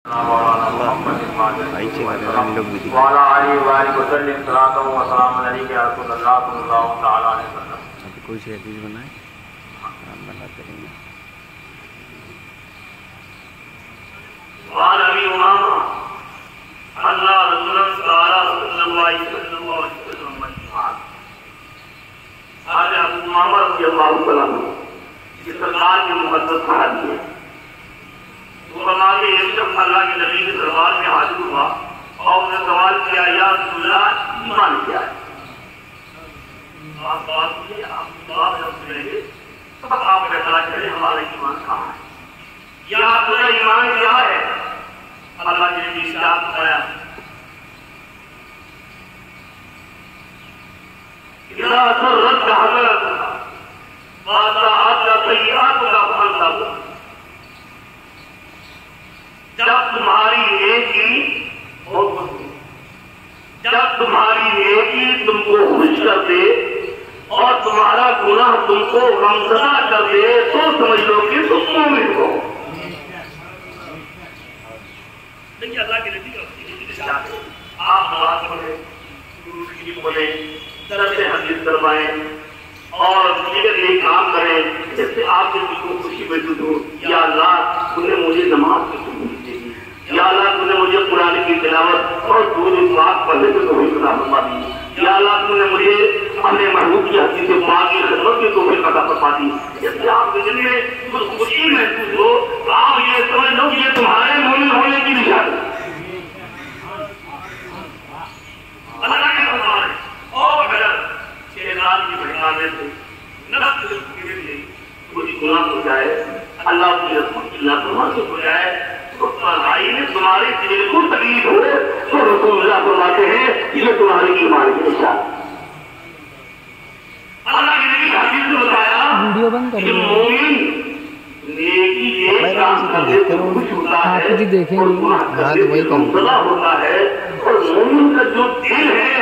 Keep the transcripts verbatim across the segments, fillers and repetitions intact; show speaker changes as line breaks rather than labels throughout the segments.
کوئی سی حدیث بنائے ہم بناتے رہیں گے.
وعن ابي امامه ان رسول الله صلى الله عليه وسلم قال ابو امامه رضی اللہ تعالیٰ عنہ جس سرکار کے مقدس صحابی ہیں وہ فرماتے ہیں ایک شخص اللہ کے نبی کے دربار میں حاضر ہوا اور انہیں سوال کیا یا رسول اللہ ایمان کیا ہے؟ آپ بات کیے آپ بات جب سنیں گے تب آپ فیصلہ کریں ہمارا ایمان کہاں ہے یا اپنا ایمان کیا ہے. اللہ کے نبی ارشاد فرمایا اذا سرت حضرتك وساءت سيئاتك فانتظر جب تمہاری نیکی جب تمہاری نیکی تم کو خوش کر دے اور تمہارا گناہ تم کو غمزدہ کر دے تو سمجھ لو کہ تم مومن ہو. دیکھیے اللہ کے نبی آپ نماز پڑھیں بولیں درس حدیث کروائیں اور دیگر یہ کام کریں جس سے آپ کے دل کو خوشی محسوس ہو. یا اللہ تو نے مجھے نماز کی توفیق دی, یا اللہ تو نے مجھے قرآن کی تلاوت اور درود پاک پڑھنے کی توفیق عطا فرما دی, یا اللہ تو نے مجھے اپنے محبوب کی حدیث پاک کی خدمت کی توفیق عطا فرما دی. جس سے آپ کے دل میں کچھ خوشی محسوس ہو آپ یہ سمجھ لو کہ یہ تمہارے مومن ہونے کی نشانی ہے. اللہ کے فرمان اور اگر شیطان کی بھڑکانے سے نفس کے لیے کوئی گناہ ہو جائے اللہ کی رحمت کی نافرمانی ہو جائے تو تنہائی میں تمہارے دل کو تکلیف ہو تو رسول اللہ فرماتے ہیں یہ تمہارے ایمان کی نشانی. اللہ کے نبی حدیث میں بتایا کہ مومن نیکی ایک کام کرنے سے خوش ہوتا ہے اور غمزدہ ہوتا ہے اور مومن کا جو دل ہے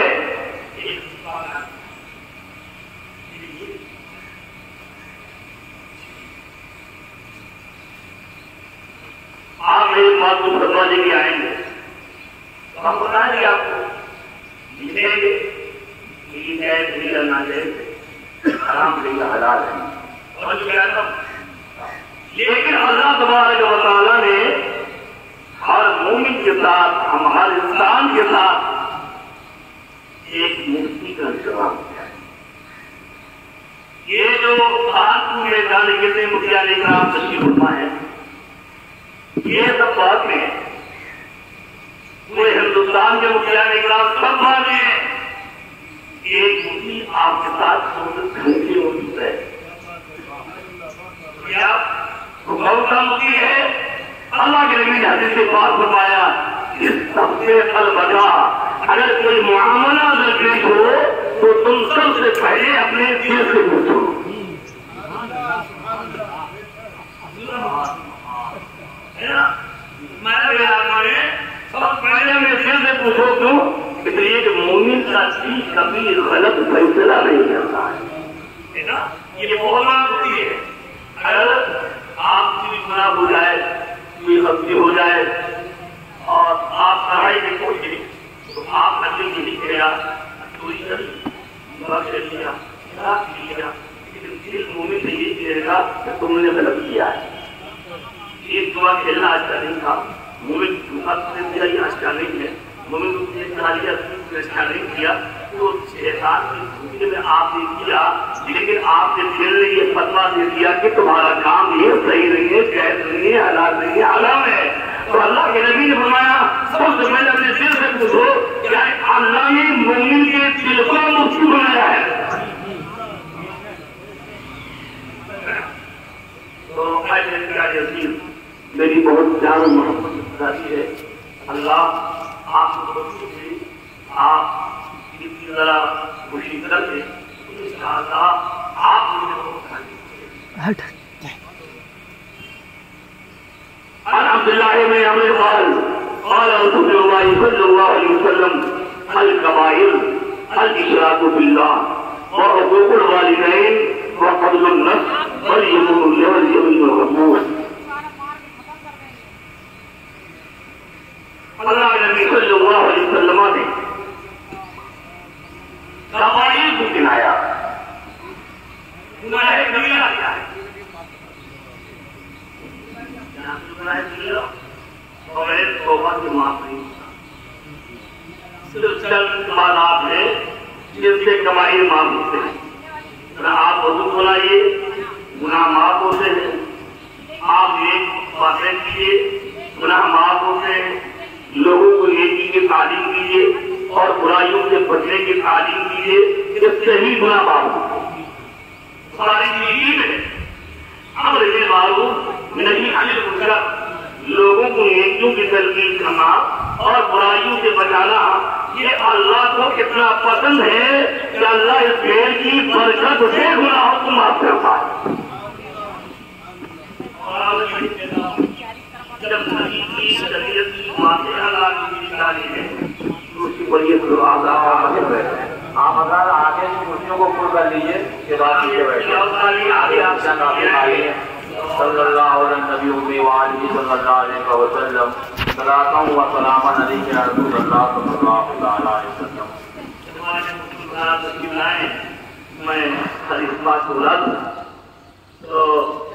آپ میری بات کو فتوا دے کے آئیں گے تو ہم بتائیں گے آپ کو لکھیں گے ٹھیک ہے ٹھیک ہے نہ جائے حرام ٹھیک ہے حلال ہے اور جو کیا تھا لیکن اللہ تبارک و تعالیٰ نے ہر مومن کے ساتھ ہم ہر انسان کے ساتھ ایک مفتی کا انتظام کیا ہے. یہ جو کانپور میں جانے کے لیے مکھیا لے کر آپ تشریف فرما ہے یہ سب بات میں ہے. پورے ہندوستان کے مکھیا لے کر آپ سب بات میں ہے. ایک مفتی آپ کے ساتھ چوبیس گھنٹے موجود ہے. کیا کون سا مفتی ہے؟ اللہ کے نبی نے حدیث سے بات فرمایا اس سب سے البتہ اگر کوئی معاملہ درپیش ہو تو تم سب سے پہلے اپنے دل سے پوچھو. سب پہلے اپنے دل سے پوچھو کیوں؟ اس لیے کہ مومن کا دل کبھی غلط فیصلہ نہیں کرتا ہے. یہ بولنا ہوتی ہے اگر آپ کی گناہ ہو جائے کوئی غلطی ہو جائے اور آپ پڑھائی میں پہنچے تو آپ اندر نہیں کرے گا چوری کر لیا لیکن دل مومن سے یہ کہے گا کہ تم نے غلط کیا ہے. ایک دعا کھیلنا اچھا نہیں تھا مومن دعا یہ اچھا نہیں ہے مومن کو اچھا نہیں کیا تو شیطان کی دھوکے میں آپ نے کیا لیکن آپ نے پھر یہ فتوا دے دیا کہ تمہارا کام یہ صحیح نہیں ہے جائز نہیں ہے حلال نہیں ہے حرام ہے. تو اللہ کے نبی نے فرمایا سب سے پہلے اپنے دل سے پوچھو کیا اللہ نے مومن کے دل کو مفتی بنایا ہے. تو میری بہت زیادہ محبت ہے اللہ آپ کو آپ ذرا خوشی کر دیں انشاءاللہ آپ مجھے عن عبد الله بن عمرو قال قال رسول الله صلى الله عليه وسلم الكبائر الاشراك بالله وعقوق الوالدين وقتل النفس واليمين واليمين والغموس. اللہ کے نبی صلی اللہ علیہ وسلم نے کبائر کو گنایا، گناہ کبیرہ کیا ہے؟ گناہ کبیرہ اور میرے توبہ کی معاف نہیں ہوتا، صرف چند بات ہے جن سے کبائر معاف ہوتے ہیں۔ آپ وضو بنائیے، گناہ معاف ہوتے ہیں، آپ نیک باتیں کیجیے، گناہ معاف ہوتے ہیں، لوگوں کو نیکی کی تعلیم دیجیے اور برائیوں سے بچنے کی تعلیم دیجیے، اس سے ہی گناہ معاف ہوتے ہیں۔ ساری زندگی میں امر بالمعروف نہی عن المنکر، لوگوں کو نیکیوں کی تلقین کرنا اور برائیوں سے بچانا، یہ اللہ کو اتنا پسند ہے کہ اللہ اس خیر کی برکت سے گناہوں کو معاف کرتا ہے۔ جب نبی کی شریعت کی باتیں اللہ کی تعلیم ہے تو اس کی بڑی ضرورت ہے۔
آپ اگر آگے کی کرسیوں کو پر کر لیجئے کہ بات یہ بیٹھے آگے آپ سے نافذ آئیے صلی اللہ علیہ نبی امی وآلہ صلی اللہ علیہ وسلم صلاۃ و سلام علیک یا رسول اللہ صلی اللہ علیہ وسلم۔
میں ہر اس بات کو بولا تو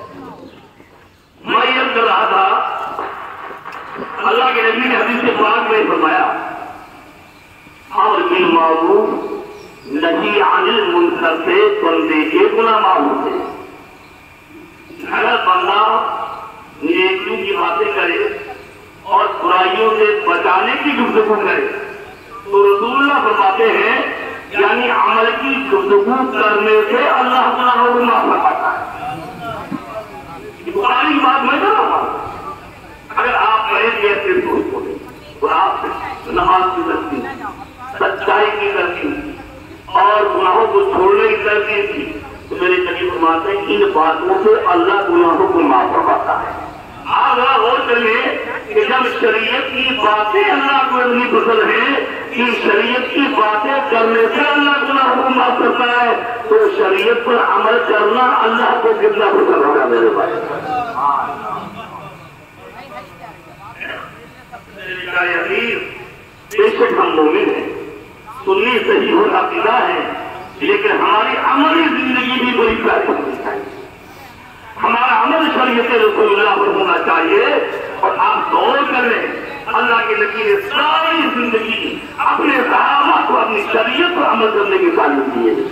میں یہ کر رہا تھا، اللہ کے نبی نے حدیث پاک میں فرمایا امر بالمعروف نہی عن المنکر سے بندے کے گناہ معاف ہوتے ہیں۔ اگر بندہ نیکیوں کی باتیں کرے اور برائیوں سے بچانے کی گفتگو کرے تو رسول اللہ فرماتے ہیں یعنی عمل کی گفتگو کرنے سے اللہ گناہوں کو معاف فرماتا ہے۔ بخاری کی بات میں کر رہا ہوں، اگر آپ میرے جیسے دوست ہوتے اور آپ نماز کی تلقین، سچائی کی تلقین اور گناہوں کو چھوڑنے کی تلقین کی تو میرے نبی فرماتے ہیں ان باتوں سے اللہ گناہوں کو معاف فرماتا ہے۔ آپ ذرا غور کریے کہ جب شریعت کی باتیں اللہ کو اتنی پسند ہے کہ شریعت کی باتیں کرنے سے اللہ گناہوں کو معاف کرتا ہے تو شریعت پر عمل کرنا اللہ کو کتنا پسند ہوگا میرے بھائی۔ بے شک ہم مومن ہیں، سنی صحیح اور عقیدہ ہے، لیکن ہماری عملی زندگی بھی بڑی پیاری ہونی چاہیے۔ ہمارا عمل شریعت رسول اللہ پر ہونا چاہیے اور آپ غور کر لیں اللہ کے نبی نے ساری زندگی اپنے صحابہ کو اپنی شریعت پر عمل کرنے کی تعلیم دی ہے۔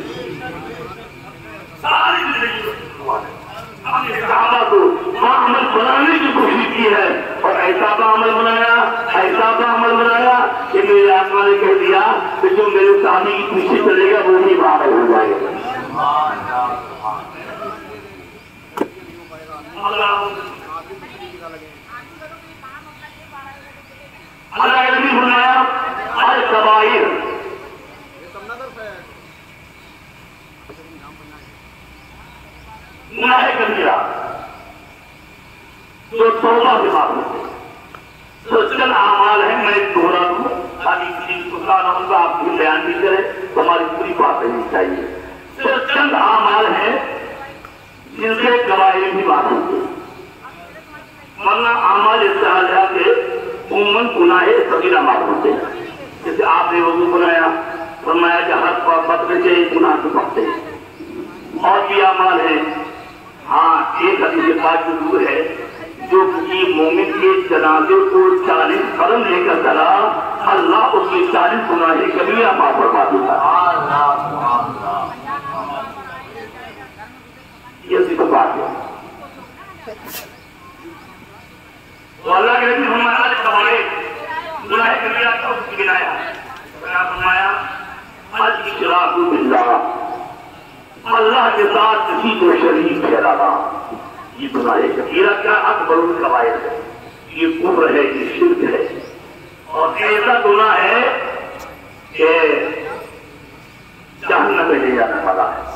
ساری زندگی اپنے صحابہ کو عمل بنانے کی کوشش کی ہے اور ایسا با عمل بنایا ایسا با عمل بنایا کہ میرے آقا نے کہہ دیا کہ جو میرے صحابی کی پیچھے چلے گا وہی باہر ہو جائے گا۔ اللہ کے نبی فرمایا الکبائر گناہ کبیرہ جو توبہ سے معاف ہوتے ہیں، تو چند اعمال ہیں، میں دوہرا دوں تاکہ کسی کو نہ ہوں گا آپ بھی بیان بھی کریں تو ہماری پوری بات نہیں چاہیے۔ صرف چند اعمال ہیں جن سے کبائر بھی معاف ہوتے ہیں، ورنہ اعمال استعالیہ کے عموماً گناہ کبیرہ معاف ہوتے ہیں۔ جیسے آپ نے وضو بنایا، فرمایا کہ ہر قطرے سے گناہ تو بڑھتے ہیں، اور بھی اعمال ہیں۔ ہاں ایک حدیث پاک جو دور ہے جو کسی مومن کے جنازے کو چالیس قدم لے کر چلا اللہ اس کی چالیس گناہ کبیرہ معاف فرما دیتا ہے۔ یہ صرف بات ہے۔ تو اللہ کے نبی فرمایا کبائر گناہ کبیرہ کا اس کی گنایا فرمایا الاشراک باللہ، اللہ کے ساتھ کسی کو شریک ٹھہرانا، یہ گناہ کبیرہ کا اکبر الکبائر ہے، یہ کفر ہے، یہ شرک ہے، اور ایسا گناہ ہے کہ جہنم میں لے جانے والا ہے۔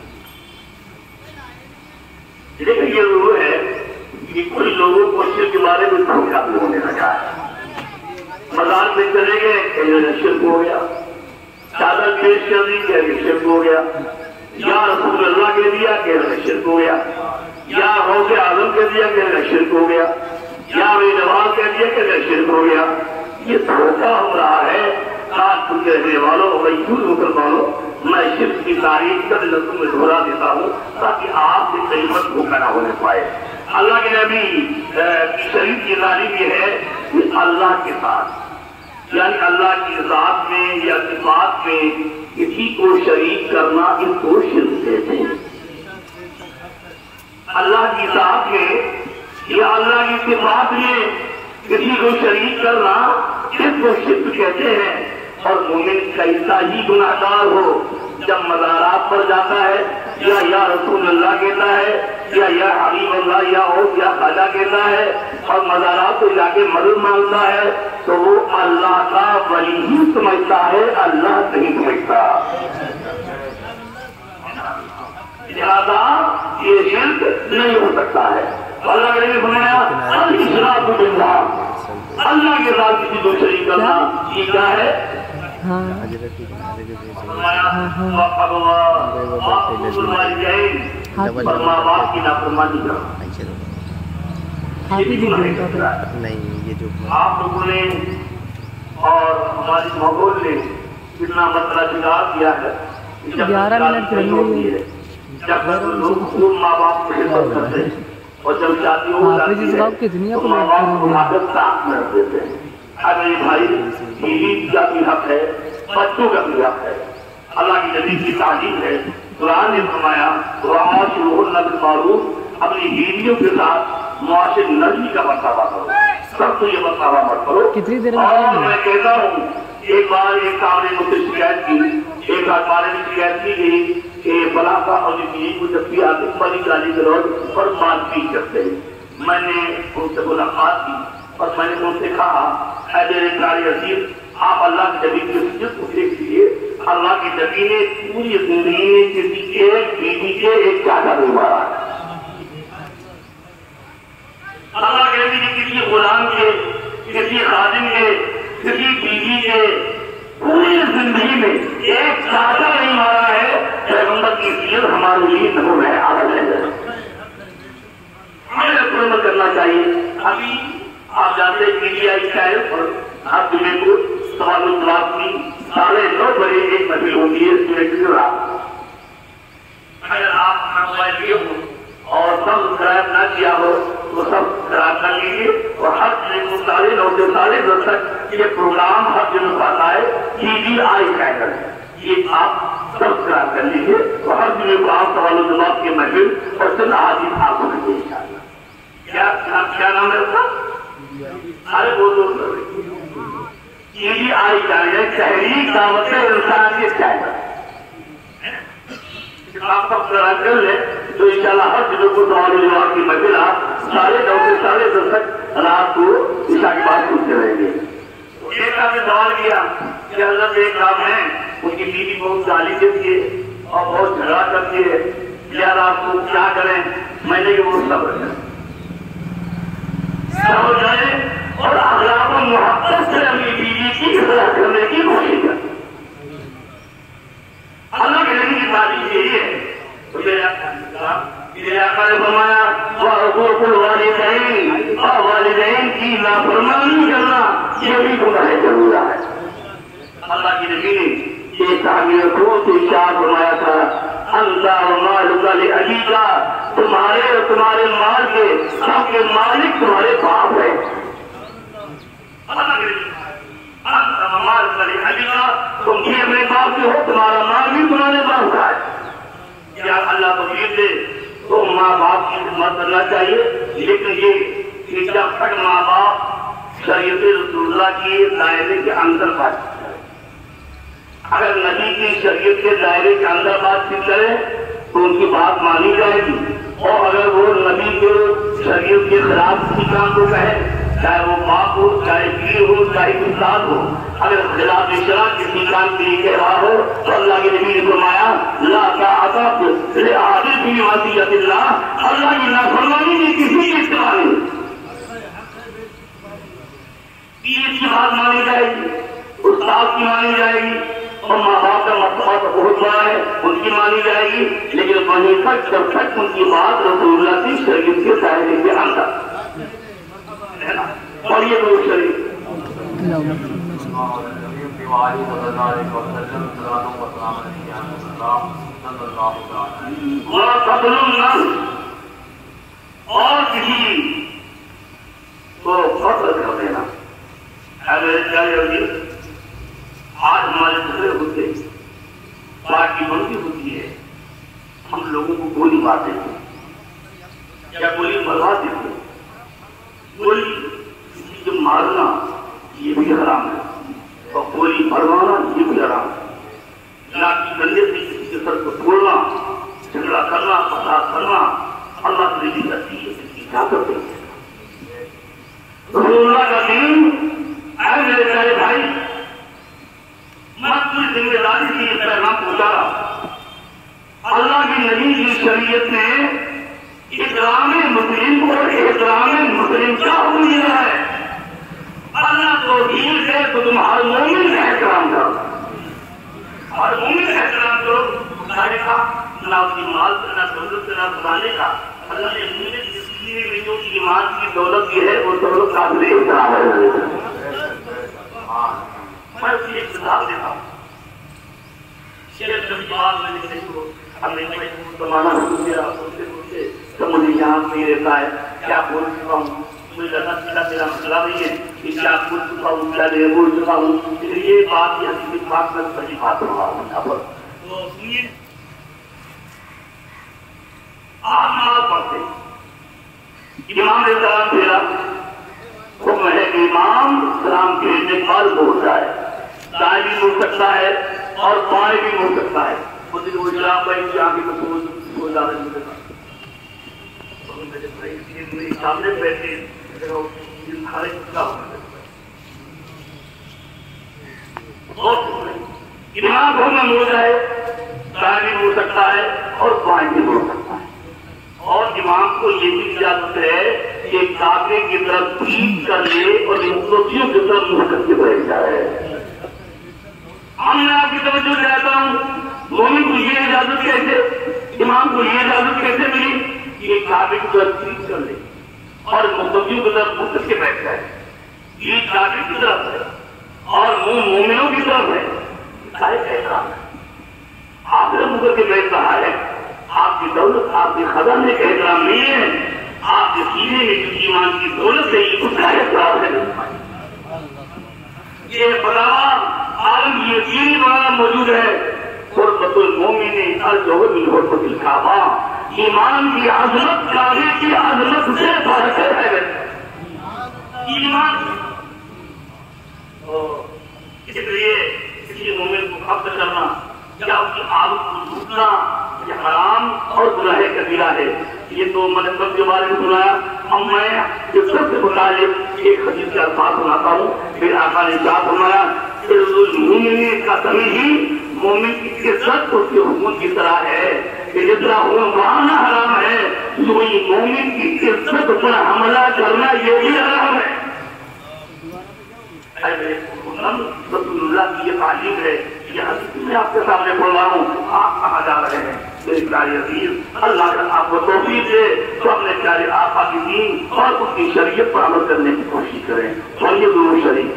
لیکن یہ ضرور ہے کہ کچھ لوگوں کو شرک کے بارے میں دھوکہ بھی ہونے لگا ہے۔ مزار میں چلے گئے کہ شرک ہو گیا، چادر پیش کر دی کہ شرک ہو گیا، یا رسول اللہ کہہ دیا کہ شرک ہو گیا، یا غوث اعظم کہہ دیا کہ شرک ہو گیا، یا بے نواز کہہ دیا کہ شرک ہو گیا، یہ دھوکہ ہو رہا ہے. کانپور کے رہنے والوں اور مسلمانوں، میں شرک کی تاریخ کر لفظوں میں دہرا دیتا ہوں تاکہ آپ سے کئی وقت دھوکہ نہ ہونے پائے. اللہ کے نبی کی شریف کی تعلیم یہ ہے کہ اللہ کے ساتھ یعنی اللہ کی ذات میں یا صفات میں کسی کو شریک کرنا اس کو شرک کہتے ہیں. اللہ کی ذات میں یا اللہ کی صفات میں کسی کو شریک کرنا اس کو شرک کہتے ہیں. اور مومن کیسا ہی گناہ گار ہو جب مزارات پر جاتا ہے یا یا رسول اللہ کہتا ہے یا یا حبیب اللہ یا اور یا خواجہ کہتا ہے اور مزارات کو جا کے مدد مانگتا ہے تو وہ اللہ کا ولی ہی سمجھتا ہے، اللہ نہیں سمجھتا. لہذا یہ شرک نہیں ہو سکتا ہے. اللہ نے فرمایا الاشراک باللہ، اللہ کے ساتھ کسی کو شریک کرنا یہ کیا ہے؟ اور ماں باپ کی نافرمانی کرنا.
نہیں یہ جو
آپ لوگوں نے اور ہماری ماحول نے کتنا مسئلہ بگاڑ دیا ہے.
گیارہ منٹ رہی ہے.
جب لوگ ماں باپ کو خدمت کرتے ہیں اور جب شادی ہو جاتی ہے تو ماں باپ کو اٹھا کر ساتھ میں رکھ دیتے ہیں. ارے بھائی بیوی کا بھی حق ہے، بچوں کا بھی حق ہے. اللہ کی نبی کی تعلیم ہے. قرآن نے فرمایا وَعَاشِرُوهُنَّ بِالْمَعْرُوفِ، اپنی بیویوں کے ساتھ معاشر نرمی کا برتاوا کرو، سب کو یہ برتاوا مت کرو. اور میں کہتا ہوں ایک بار ایک کام نے مجھ سے شکایت کی، ایک بارے میں شکایت کی گئی کہ بلا کا اور بیوی کو جب بھی آتے بڑی گالی گلوچ اور مار پیٹ کرتے ہیں. میں نے ان سے ملاقات کی اور میں نے ان سے کہا اے میرے پیارے عزیز، آپ اللہ کی نبی کی عزت کو دیکھ لیجیے. اللہ کی نبی نے پوری زندگی میں کسی ایک بیوی کے ایک چاٹا نہیں مارا. اللہ کے نبی نے کسی غلام کے، کسی خادم کے، کسی بیوی کے پوری زندگی میں ایک چاٹا نہیں مارا ہے. پیغمبر کی سیرت ہمارے لیے نمونہ ہے، عادت ہے. ہمیں پورا کرنا چاہیے. ابھی آپ جانتے ہیں میڈیا اسٹائل پر ہر جمعے کو سوال و جواب کی ساڑھے نو بجے ایک محفل ہوتی ہے سورج کی رات. اگر آپ اپنا موبائل لیے ہو اور سبسکرائب نہ کیا ہو تو سبسکرائب کر لیجیے. اور ہر جمعے کو ساڑھے نو سے ساڑھے دس تک یہ پروگرام ہر جمعے کو آتا ہے. ٹی وی آئی چینل یہ آپ سبسکرائب کر لیجیے اور ہر جمعے کو آپ سوال و جواب کے محفل اور چند حدیث آپ سنیں گے انشاءاللہ. کیا نام ہے اس کا؟ ارے بولو ٹی وی آئی چینل تحریک دعوت انسان کے چینل. آپ سبسکرائب کر لیں تو انشاءاللہ ہر جمعے کو سوال و جواب کی محفل آپ ساڑھے نو سے ساڑھے دس تک رات کو عشاء کے بعد سنتے رہیں گے. ایک آپ نے سوال کیا کہ حضرت ایک کام ہے ان کی بیوی بہت گالی دیتی ہے اور بہت جھگڑا کرتی ہے، یار آپ کو کیا کریں؟ میں نے کہ وہ صبر کریں، صبر کریں اور اخلاق و محبت سے اپنی بیوی کی اصلاح کرنے کی کوشش کریں. اللہ کے نبی کی تعلیم یہی ہے. تو میرے آقا نے فرمایا وَعُقُوقُ الْوَالِدَيْنِ، اور والدین کی نافرمانی کرنا یہ بھی گناہ کبیرہ ہے. اللہ کی نبی نے ایک صحابی کو سے ارشاد فرمایا تھا انت ومالک لابیک، تمہارے اور تمہارے مال کے سب کے مالک تمہارے باپ ہیں. اللہ کے نبی انت ومالک لابیک، تم بھی اپنے باپ کے ہو، تمہارا مال بھی تمہارے باپ کا ہے. کیا اللہ توفیق دے تو ماں باپ کی خدمت کرنا چاہیے، لیکن یہ کہ جب تک ماں باپ شریعت رسول اللہ کی دائرے کے اندر بات کرے، اگر نبی کی شریعت کے دائرے کے اندر بات چیت کرے تو ان کی بات مانی جائے گی. اور اگر وہ نبی کے شریعت کے خلاف کسی کام کو کہے، چاہے وہ باپ ہو، چاہے پیر ہو، چاہے استاد ہو، اگر خلاف شرع کسی کام کے لیے کہہ رہا ہو تو اللہ کے نبی نے فرمایا لا طاعت لأحد فی معصیۃ اللہ، اللہ کی نافرمانی میں کسی کی اتباع نہیں. پیر کی بات مانی جائے گی، استاد کی مانی جائے گی، اور ماں باپ کا مرتبہ تو بہت بڑا ہے ان کی مانی جائے گی، لیکن وہیں تک جب تک ان کی بات رسول اللہ کی شریعت کے دائرے کے اندر. اور یہ تو شریعت وَقَتْلُ النَّفْسِ اور کسی کو قتل کر دینا. اے میرے پیارے عزیز، آج ہمارے جھگڑے ہوتے پارٹی بنتی ہوتی ہے، ہم لوگوں کو گولی مار دیتے ہیں یا گولی مروا دیتے ہیں. گولی کسی کو مارنا یہ بھی حرام ہے اور گولی مروانا یہ بھی حرام ہے. لاٹھی ڈنڈے سے کسی کے سر کو توڑنا، جھگڑا کرنا، فساد کرنا اللہ کی رضا کی اجازت ہے. رسول اللہ کا دین، اے میرے پیارے بھائی، میں پوری ذمہ داری سے یہ پیغام پہنچا رہا. اللہ کی نبی کی شریعت نے احترام مسلم اور احترام مسلم کیا ہو گیا ہے. اللہ تو دین ہے تو تم ہر مومن کا احترام کرو، ہر مومن کا احترام کرو. خدانے کا نہ اس کی مال کا، نہ دولت کا، نہ خدانے کا. اللہ نے مومن جس چیز میں جو ایمان کی دولت کی ہے وہ دولت قابل احترام ہے. میں اس کی ایک مثال دیتا ہوں. شیخ کبھی بات میں نے کہی ہو، ہم نے کہی زمانہ ہو گیا، پوچھتے پوچھتے تو مجھے یہاں نہیں رہتا ہے، کیا بول چکا ہوں، مجھے لگا چلا میرا مسئلہ نہیں ہے کہ کیا بول چکا ہوں، کیا نہیں بول چکا ہوں. یہ بات یہ حقیقت بات میں صحیح بات رہا ہوں. یہاں پر تو سنیے، آپ نماز پڑھتے، امام نے سلام پھیرا، حکم ہے کہ امام سلام پھیرنے کے بعد بول جائے. دائیں بھی بول سکتا ہے اور بائیں بھی بول سکتا ہے. خود وہ اسلام بھائی کی آگے تو سو جا رہے ہیں، میرے سامنے بیٹھے کھڑے کیا امام کو میں بول جائے، دائیں بھی بول سکتا ہے اور بائیں بھی بول سکتا ہے. اور امام کو یہ بھی اجازت ہے کہ کعبے کی طرف پیٹ کر لے اور مقتدیوں کی طرف منہ کر کے بیٹھ جائے. ہم نے آپ کی توجہ چاہتا ہوں، مومن کو یہ اجازت کیسے، امام کو یہ اجازت کیسے ملی کہ کعبے کی طرف پیٹ کر لے اور مقتدیوں کی طرف منہ کر کے بیٹھ جائے. یہ کعبے کی طرف ہے اور منہ مومنوں کی طرف ہے. احترام ہے. آپ نے منہ کر کے بیٹھ رہا ہے، آپ کی دولت، آپ کے خزانے کا احترام نہیں ہے. آپ کے سینے میں جو ایمان کی دولت ہے یہ اس کا احترام ہے. یہ بڑھاوا عالم یقینی بڑا موجود ہے. قربت المومن ارجو من قربت الکعبہ. ایمان کی عظمت کعبے کی عظمت سے بڑھ کر ہے. ایمان اس لیے کسی مومن کو قبض کرنا یا اس کی عادت کو لوٹنا یہ حرام اور گناہ کبیرہ ہے. یہ تو میں نے سب کے بارے میں سنایا. اب میں یہ سب سے متعلق ایک حدیث کے الفاظ سناتا ہوں. پھر آقا نے ارشاد فرمایا مومن کا تمیز مومن کی عزت اس کے حکم کی طرح ہے کہ جس طرح مارنا حرام ہے وہی مومن کی عزت پر حملہ کرنا یہ بھی حرام ہے. رسول اللہ کی یہ تعلیم ہے. یہ حدیث میں آپ کے سامنے پڑھ رہا ہوں. آپ کہاں جا رہے ہیں میرے پیارے عزیز؟ اللہ کا آپ کو توفیق دے تو اپنے پیارے آقا کی دین اور اس کی شریعت پر عمل کرنے کی کوشش کریں. سنیے ضرور شریف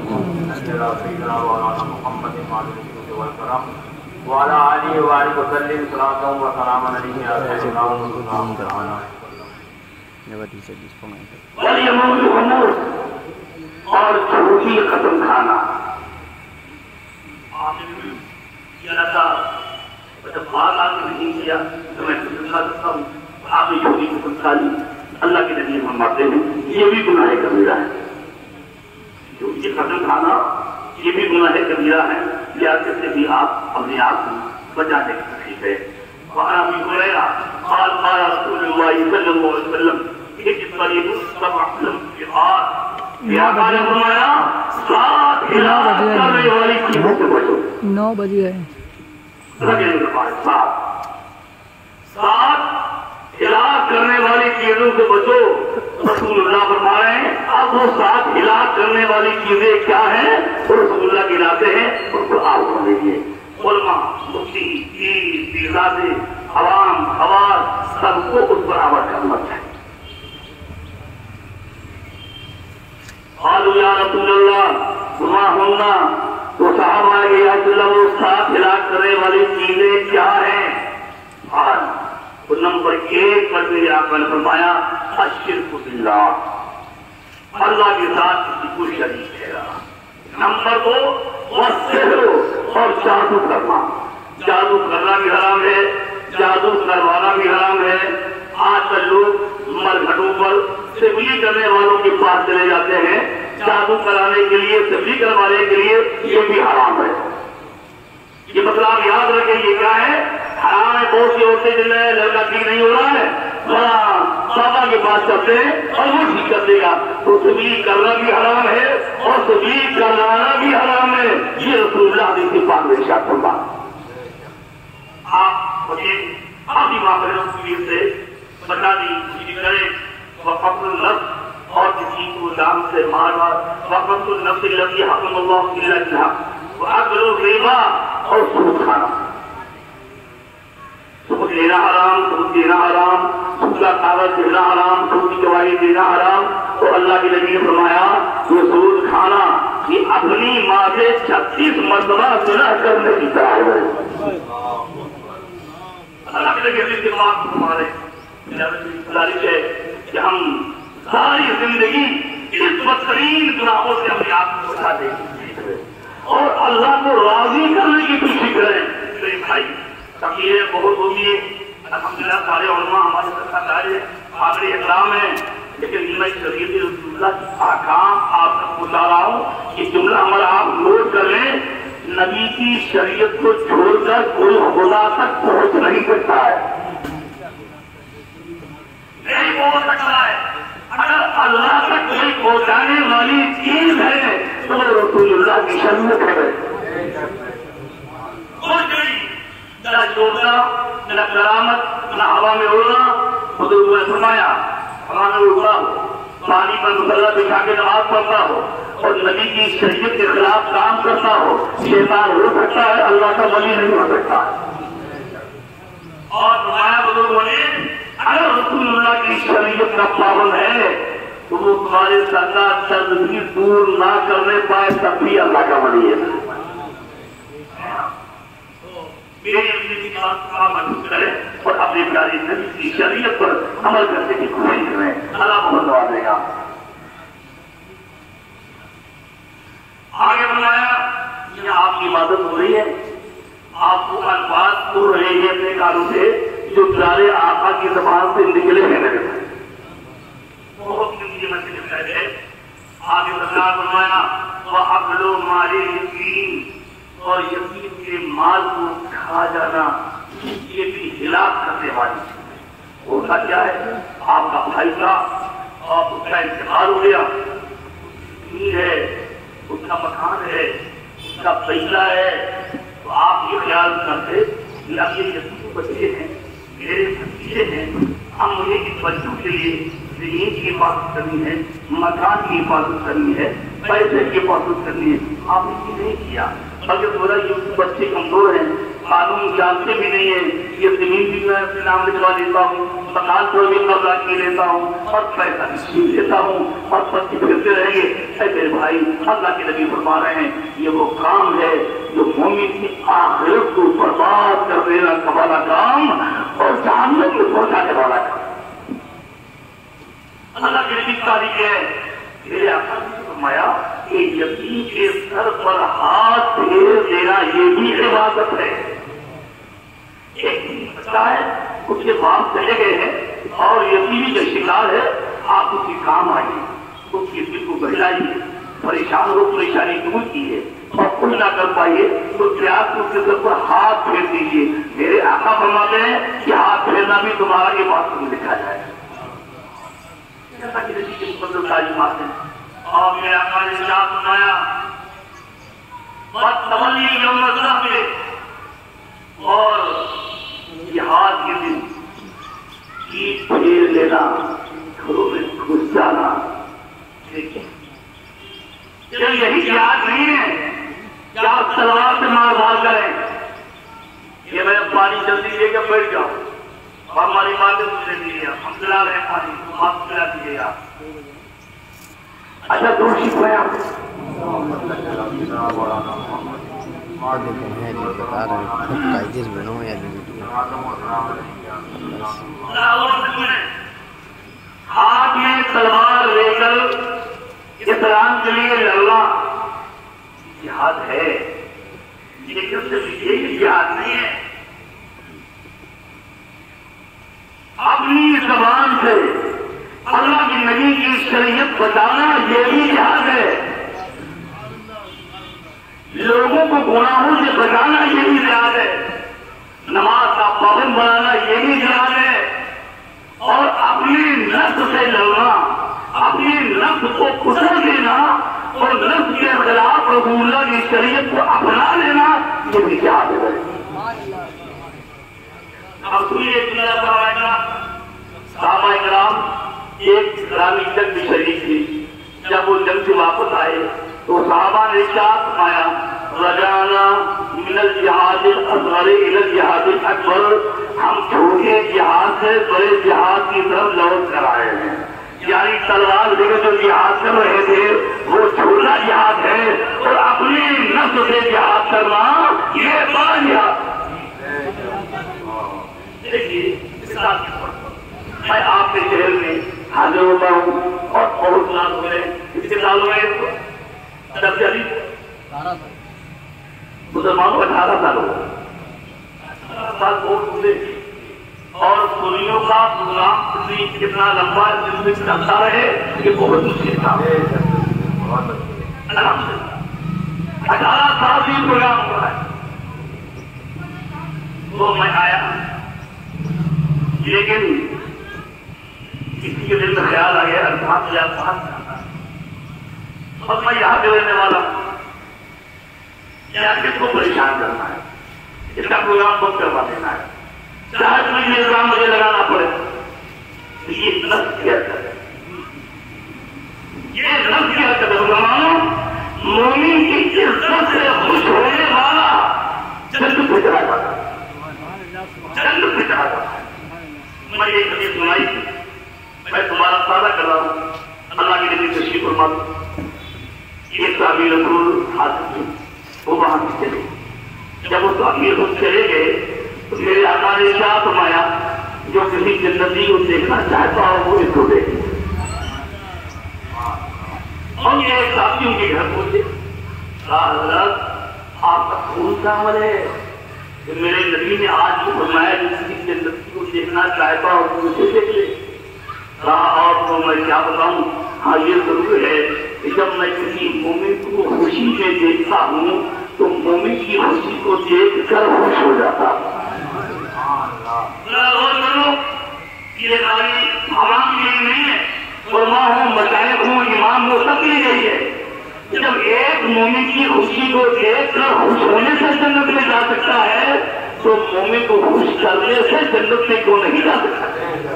وعلى آله وآله وسلم صلاة وسلام عليه
اور جھوٹی قسم کھانا. آپ نے کیا تھا جب بات آپ نے نہیں کیا تو میں قسم کھا سکتا ہوں. آپ نے جھوٹی قسم کھا لی. اللہ کے نبی ہم مانتے ہیں یہ بھی گناہ کبیرہ ہے. جھوٹی قسم کھانا یہ بھی گناہ کبیرہ ہے. یا سے بھی آپ اپنے آپ کو بچانے کی تکلیف ہے. وہاں بھی ہوئے قال قال رسول اللہ صلی اللہ علیہ وسلم ایک طریق سب احسن کے بعد یا نے فرمایا سات ہلاک کرنے والی چیزوں سے بچو.
نو بج گئے.
سات سات ہلاک کرنے والی چیزوں سے بچو. رسول اللہ فرما رہے ہیں اب وہ سات ہلاک کرنے والی چیزیں کیا ہیں وہ رسول اللہ گراتے ہیں. ان کو آپ سن لیجیے. علماء، مفتی، پیر، پیرزادے، عوام، خواص سب کو اس پر عمل کرنا چاہیے. قالوا یا رسول اللہ صحابہ کے اجلم ساتھ ہلاک کرنے والی چیزیں کیا ہیں؟ آج تو نمبر ایک پر میرے آقا نے فرمایا الشرک باللہ، اللہ کے ساتھ کسی کو شریک ہے۔ نمبر دو والسحر، اور جادو کرنا، جادو کرنا بھی حرام ہے، جادو کروانا بھی حرام ہے۔ آج کل لوگ مرگھٹوں پر سبلی کرنے والوں کے پاس چلے جاتے ہیں جادو کرانے کے لیے، سبلی کروانے کے لیے، یہ بھی حرام ہے۔ یہ مسئلہ آپ یاد رکھیں، یہ کیا ہے؟ حرام ہے۔ بہت سی عورتیں جن میں لڑکا ٹھیک نہیں ہو رہا ہے، بابا کے پاس چلتے ہیں اور وہ ٹھیک کر دے گا، تو سبلی کرنا بھی حرام ہے اور سبلی کرانا بھی حرام ہے۔ یہ رسول اللہ حدیث پاک میں ارشاد فرمایا۔ آپ مجھے اپنی معافی سے بتا دی کرے وقت النفس، اور کسی کو دام سے مارنا، وقت النفس الذی حرم اللہ الا بالحق، واکل الربا، اور سود کھانا۔ سود لینا حرام، سود دینا حرام، سود کا کاغذ دینا حرام، سود کی گواہی دینا حرام۔ تو اللہ کے نبی نے فرمایا یہ سود کھانا یہ اپنی ماں سے چھتیس مرتبہ گناہ کرنے کی طرح ہے۔ اللہ کے نبی کے دماغ ہمارے گزارش ہے کہ ہم ساری زندگی اس بدترین گناہوں سے اپنے آپ کو بچا دیں اور اللہ کو راضی کرنے کی کوشش کریں۔ میرے بھائی تقریر بہت ہوتی ہے، الحمدللہ سارے علماء ہمارے ساتھ آئے قابل احترام ہیں، لیکن میں شریعت رسول اللہ کی احکام آپ تک پہنچا رہا ہوں۔ یہ جملہ ہمارا آپ نوٹ کر لیں، نبی کی شریعت کو چھوڑ کر کوئی خدا تک پہنچ نہیں سکتا ہے، نہیں پہنچ سکتا ہے۔ اگر اللہ تک کوئی پہنچانے والی چیز ہے تو وہ رسول اللہ کی شریعت ہے۔ کچھ نہیں، نہ چھوڑنا، نہ کرامت، نہ ہوا میں اڑنا۔ حضور نے فرمایا ہوا میں اڑتا ہو، پانی پر مسلح بچھا کے نماز پڑھتا ہو اور نبی کی شریعت کے خلاف کام کرتا ہو، شیطان ہو سکتا ہے، اللہ کا ولی نہیں ہو سکتا۔ اور فرمایا بزرگوں نے اگر رسول اللہ کی شریعت کا پابند ہے تو وہ تمہارے ساتھ چند بھی دور نہ کرنے پائے تب بھی اللہ کا ولی ہے۔ میری اپنی کی بات کو محسوس کریں اور اپنے پیاری نبی کی شریعت پر عمل کرنے کی کوشش کریں، اللہ بہت نوازے گا۔ آگے بنایا یہ آپ کی عبادت ہو رہی ہے، آپ کو الفاظ سن رہے ہیں اپنے کانوں سے جو پیارے آقا کی زبان سے نکلے ہیں میرے بھائی، بہت زندگی میں سے نکلے ہیں۔ آگے سرکار فرمایا وَأَكْلُ مَالِ الْيَتِيمِ، اور یتیم کے مال کو کھا جانا یہ بھی ہلاک کرنے والی ہوتا کیا ہے؟ آپ کا بھائی کا اور اس کا انتقال ہو گیا، زمین ہے، اس کا مکان ہے، اس کا پیسہ ہے، تو آپ یہ خیال کرتے کہ اب یہ یتیم بچے ہیں، میرے بچے ہیں، ہم مجھے اس بچوں کے لیے زمین کی حفاظت کرنی ہے، مکان کی حفاظت کرنی ہے، پیسے کی حفاظت کرنی ہے۔ آپ نے یہ نہیں کیا، بلکہ تھوڑا یہ بچے کمزور ہیں، قانون جانتے بھی نہیں ہیں، یہ زمین بھی میں اپنے نام لکھوا لیتا ہوں، مکان کو بھی قبضہ کیے لیتا ہوں اور پیسہ بھی چھین لیتا ہوں اور بچے پھرتے رہیں گے۔ اے میرے بھائی اللہ کے نبی فرما رہے ہیں یہ وہ کام ہے جو مومن کی آخرت کو برباد کر دینا والا کام اور جہنم میں پہنچانے والا کام۔ اللہ کے نبی تاریخ ہے میرے آقا نے فرمایا کہ یتیم کے سر پر ہاتھ پھیر دینا یہ بھی عبادت ہے۔ ایک بچہ ہے، اس کے باپ چلے گئے ہیں اور یتیمی کا شکار ہے، آپ اس کے کام آئیے، اس کی دل کو بہلائیے، پریشان ہو پریشانی دور کیجیے اور کچھ نہ کر پائیے تو پیاس کو اس کے سر پر ہاتھ پھیر دیجیے۔ میرے آقا فرماتے ہیں کہ ہاتھ پھیرنا بھی تمہارا یہ بات کو لکھا جائے گا۔ جیسا کہ نبی کے مقدس تعلیمات ہیں اور میرے آقا نے ارشاد فرمایا وَتَوَلِّ يَوْمَ الزَّحْفِ، اور جہاد کے دن پیٹ پھیر لینا، گھروں میں گھس جانا، یہی جہاد نہیں ہے کہ آپ تلوار سے مار بھاگ کریں کہ میں پانی جلدی لے کے بیٹھ جاؤں اور ہماری باتیں سننے دیجیے، ہم پلا رہے ہیں پانی تو آپ پلا دیجیے گا۔ اچھا دو شکوہ آپ
دیکھو ہے جی بتا رہے ہیں خود قائدر بنو یا جی ویڈیو
ہاتھ میں تلوار لے کر اسلام کے لیے لڑنا جہاد ہے، لیکن صرف یہی جہاد نہیں ہے، اپنی زبان سے اللہ کے نبی کی شریعت بتانا یہ بھی جہاد ہے، لوگوں کو گناہوں سے بچانا یہ بھی جہاد ہے، نماز کا پابند بنانا یہ بھی جہاد ہے، اور اپنی نفس سے لڑنا، اپنی نفس کو کچل دینا اور نفس کے خلاف رسول اللہ کی شریعت کو اپنا لینا یہ بھی جہاد ہے۔ اب سنیے صحابہ کرام ایک اسلامی جنگ میں شریک تھی، جب وہ جنگ سے واپس آئے تو صحابہ نے ارشاد فرمایا رجعنا من الجہاد الاصغر الى الجہاد الاکبر، ہم چھوٹے جہاد سے بڑے جہاد کی طرف لوٹ کر آئے ہیں، یعنی تلوار لے کے جو جہاد کر رہے تھے وہ چھوٹا جہاد ہے، اور اپنی نفس سے جہاد کرنا یہ بڑا جہاد۔ دیکھیے میں آپ کے شہر میں حاضر ہوتا ہوں اور بہت سال ہوئے اس کے سال ہوئے جب جبھی مسلمانوں اٹھارہ سال ہو اٹھارہ سال بہت ہوئے، اور دنیا کا پروگرام کتنا لمبا دن میں چلتا رہے یہ بہت مشکل تھا۔ اٹھارہ سال سے پروگرام ہو رہا ہے، تو میں آیا، لیکن کسی کے دل میں خیال آ گیا ارتھات یا اور میں یہاں پہ رہنے والا ہوں، یا کس کو پریشان کرنا ہے، اس کا پروگرام بند کروا دینا ہے، چاہے کوئی نظام مجھے لگانا پڑے، یہ نفس کی حرکت ہے، یہ نفس کی حرکت ہے۔ مسلمانوں، مومن کی عزت سے خوش ہونے والا جنت پہ چلا جاتا ہے، جنت پہ چلا جاتا ہے۔ میں ایک حدیث سنائی تھی، میں تمہارا تازہ کر رہا ہوں، اللہ کی نبی تشریف فرما ایک صحابی رسول حاضر تھے، وہ وہاں سے چلے، جب وہ صحابی رسول چلے گئے تو میرے آقا نے کیا فرمایا جو کسی جنتی کو دیکھنا چاہتا ہو وہ اس کو دیکھے، اور یہ ایک صحابی ان کے گھر پہنچے، کہا حضرت آپ کا کون سا عمل ہے کہ میرے نبی نے آج کو فرمایا جو کسی جنتی کو دیکھنا چاہتا ہو وہ اسے دیکھ لے؟ کہا اور تو میں کیا بتاؤں، ہاں یہ ضرور ہے کہ جب میں کسی مومن کو خوشی میں دیکھتا ہوں تو مومن کی خوشی کو دیکھ کر خوش ہو جاتا ہوں۔ یہ ساری عوام کے لیے نہیں ہے، علماء ہوں، مشائخ ہوں، امام ہوں، سب کے لیے یہی ہے، جب ایک مومن کی خوشی کو دیکھ کر خوش ہونے سے جنت میں جا سکتا ہے تو مومن کو خوش کرنے سے جنت میں کیوں نہیں جا سکتا؟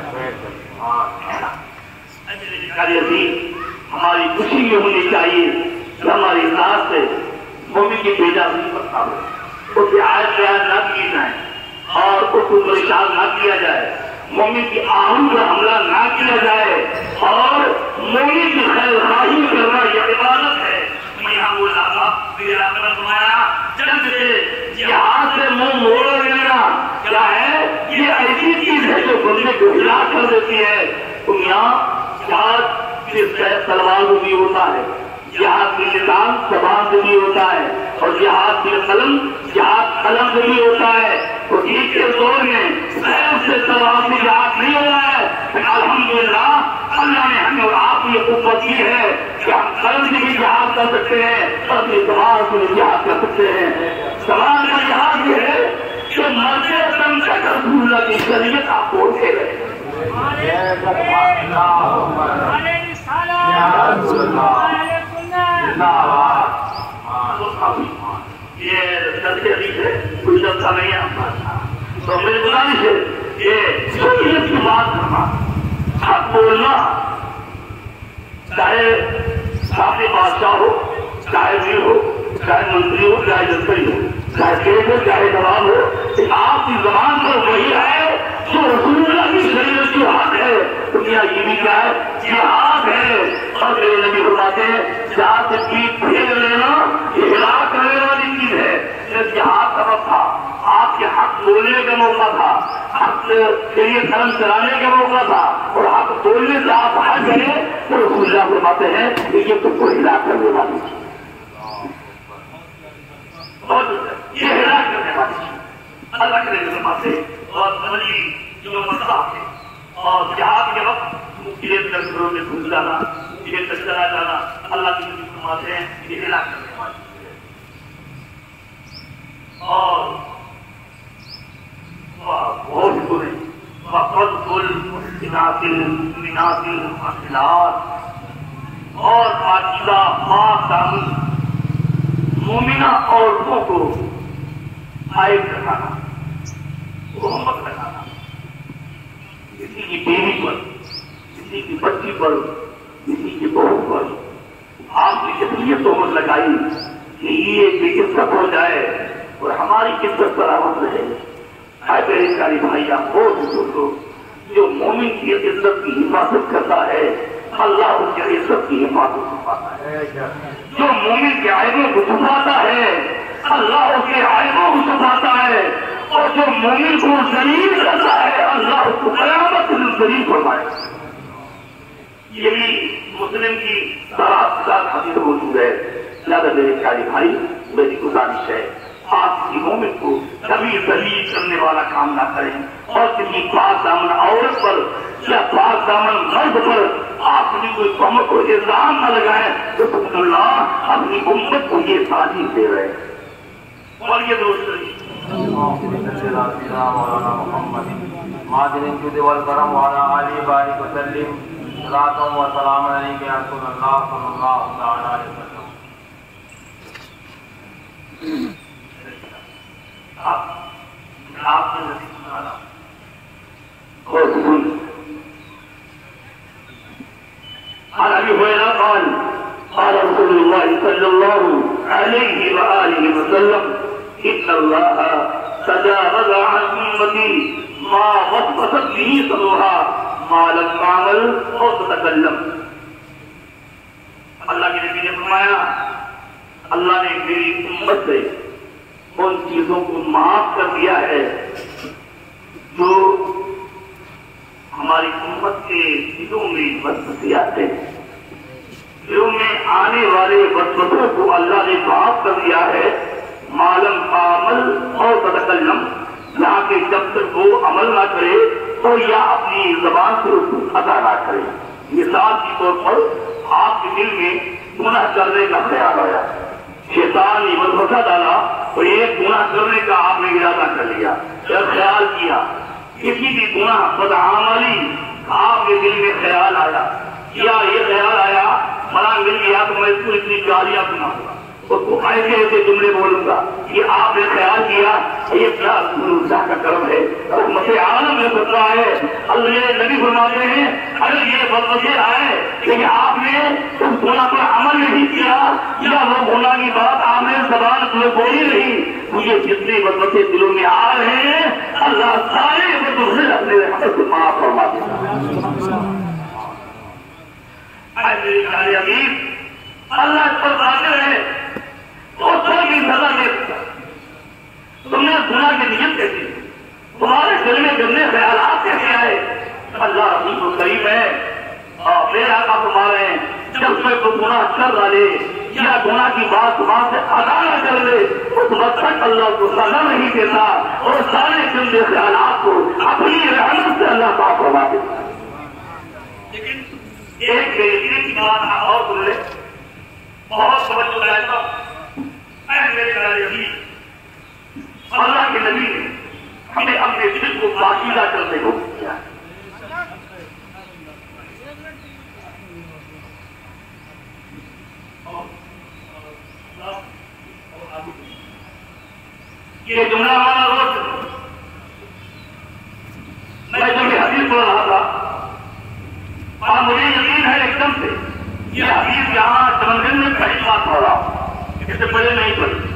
ہماری خوشی یہ ہونی چاہیے کہ ہماری ذات سے مومن کی بیداری کرتا ہو، اسے آیت بیان نہ کی جائے اور اس کو پریشان نہ کیا جائے، مومن کی آہن پر حملہ نہ کیا جائے، اور مومن کی خیر خواہی کرنا یہ عبادت ہے۔ میں یہاں بول رہا تھا، میرے آقا نے فرمایا جنگ سے جہاد سے منہ موڑ لینا کیا ہے، یہ ایسی چیز ہے جو بندے کو ہلاک کر دیتی ہے۔ تم یہاں جہاد صرف تلوار سے بھی ہوتا ہے، جہاد کی لسان زبان سے بھی ہوتا ہے، اور جہاد کی قلم جہاد قلم سے بھی ہوتا ہے۔ تو عید کے دور میں صرف سے تلوار سے جہاد نہیں ہو رہا ہے، الحمدللہ اللہ نے ہمیں اور آپ کو یہ قوت دی ہے کہ ہم قلم سے بھی جہاد کر سکتے ہیں اور اپنی زبان سے بھی جہاد کر سکتے ہیں۔ زبان کا جہاد یہ ہے کہ مرتے دم تک رسول اللہ کی شریعت آپ بولتے رہے۔ یہ سچے حدیث ہے، کوئی سچا نہیں ہے، تو میری گزارش ہے کہ شریعت کی بات کرنا، حق بولنا، چاہے صاحب بادشاہ ہو، چاہے ویر ہو، چاہے منتری ہو، چاہے جنتری ہو، چاہے کیس ہو، چاہے نواب ہو، آپ کی زبان پر وہی ہے جو رسول اللہ کی شریعت کی حق ہے۔ دنیا یہ بھی کیا ہے، جہاد ہے، اور میرے نبی فرماتے ہیں جہاد سے پیٹ پھیر لینا یہ ہلاک کرنے والی چیز ہے۔ بولنے کا موقع تھا، حق کے لیے قلم چلانے کا موقع تھا، اور حق بولنے سے آپ ہٹ گئے تو رسول اللہ فرماتے ہیں کہ یہ تم کو ہلاک کرنے والی تھی، اور یہ ہلاک کرنے والی تھی اللہ کے رحمت سے۔ اور سمجھی جو مسئلہ ہے اور جہاد کے وقت مختلف گھروں میں گھوم جانا، یہ چلا جانا، اللہ کی فرماتے ہیں یہ ہلاک کرنے والی ہے۔ اور بہت برے وقت المحسنات المؤمنات المؤمنات، اور پاکیزہ پاک دامن مومنہ عورتوں کو عائد رکھانا، رحمت رکھانا، کسی کی بیوی پر، کسی کی بچی پر، کسی کی بہو پر آپ نے اس لیے تہمت لگائی کہ یہ بے عزت ہو جائے اور ہماری عزت برآمد رہے۔ اے میرے پیارے بھائی آپ بہت سوچو، جو مومن کی عزت کی حفاظت کرتا ہے اللہ اس کی عزت کی حفاظت کرتا ہے، جو مومن کے عیبوں کو چھپاتا ہے اللہ اس کے عیبوں کو چھپاتا ہے، اور جو مومن کو ذلیل کرتا ہے اللہ اس کو قیامت میں ذلیل فرمائے۔ یہی مسلم کی ساتھ ساتھ حدیث موجود ہے۔ لہذا میرے پیارے بھائی میری گزارش ہے آپ کی مومن کو کبھی ذلیل کرنے والا کام نہ کریں، اور کسی پاک دامن عورت پر یا پاک دامن مرد پر آپ نے کوئی تہمت کو الزام نہ لگائیں تو سبحان اللہ اپنی امت کو یہ تعلیم دے رہے ہیں۔ اور یہ دوست
مولانا محمد مادن الجود والکرم وعلی آلہ بارک وسلم صلاۃ و سلام علیک یا رسول اللہ صلی اللہ تعالی علیہ وسلم۔
آپ آپ نے اور سن عن ابي هريره قال قال رسول الله صلى الله عليه واله وسلم ان الله تجاوز عن امتي ما وسوست به صدورها ما لم تعمل او تتكلم۔ اللہ کے نبی نے فرمایا اللہ نے میری امت سے ان چیزوں کو معاف کر دیا ہے جو ہماری امت کے دلوں میں وسوسے آتے ہیں، دلوں میں آنے والے وسوسوں کو اللہ نے معاف کر دیا ہے۔ معلوم عمل اور تتکلم، یہاں کہ جب تک وہ عمل نہ کرے تو یا اپنی زبان سے اس کو ادا نہ کرے۔ مثال کے طور پر آپ کے دل میں گناہ کرنے کا خیال آیا، شیطان نے وسوسہ ڈالا تو ایک گناہ کرنے کا آپ نے ارادہ کر لیا، جب خیال کیا کسی بھی گناہ بدعملی آپ کے دل میں خیال آیا، یا یہ خیال آیا بڑا مل گیا تو میں اس کو اتنی گالیاں سناؤں گا، اس کو ایسے ایسے جملے بولوں گا، یہ آپ نے خیال کیا یہ کیا اللہ کا کرم ہے، رحمت عالم میں سترہ ہے۔ اللہ نبی فرماتے ہیں اگر یہ وسوسے آئے کہ آپ نے اس گناہ پر عمل نہیں کیا یا وہ گناہ کی بات آپ نے زبان سے بولی نہیں، مجھے جتنے وسوسے دلوں میں آ رہے ہیں اللہ سارے وسوسے اپنے رحمت سے معاف فرما دیتا ہے۔ اللہ اس پر قادر ہے اور کوئی بھی سزا دے سکتا۔ تم نے گناہ کی نیت کیسی، تمہارے دل میں گندے خیالات کیسے آئے؟ اللہ رحیم الکریم ہے اور میرے آقا فرما رہے ہیں جب میں کوئی گناہ کر ڈالے یا گناہ کی بات وہاں سے ادا نہ کر لے اس وقت تک اللہ کو سزا نہیں دیتا اور سارے گندے خیالات کو اپنی رحمت سے اللہ پاک فرما دیتا۔ لیکن ایک بہترین کی بات اور سن لے، بہت سمجھ چکا ہے تو اے میرے پیارے نبی، اللہ کے نبی نے ہمیں اپنے دل کو پاکیزہ کرنے کو کیا۔ یہ جملہ ہمارا روز میں جب یہ حدیث پڑھ رہا تھا اور مجھے یقین ہے ایک دم سے یہ حدیث یہاں چمنگل میں پہلی بات پڑھ رہا ہوں، اس سے پہلے نہیں پڑھی۔